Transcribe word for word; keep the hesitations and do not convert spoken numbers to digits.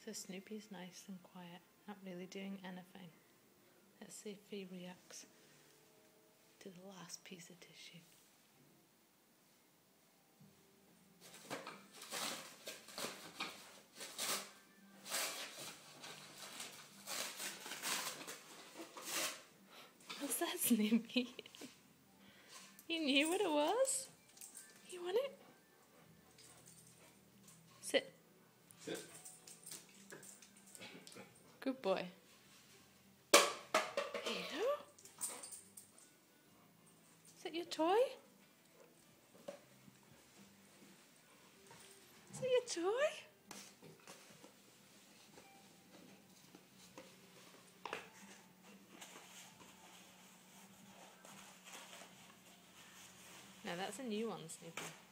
So Snoopy's nice and quiet, not really doing anything. Let's see if he reacts to the last piece of tissue. What's that, Snoopy? You knew what it was? You want it? Sit. Sit. Good boy. Here you go. Is that your toy? Is that your toy? No, that's a new one, Snoopy.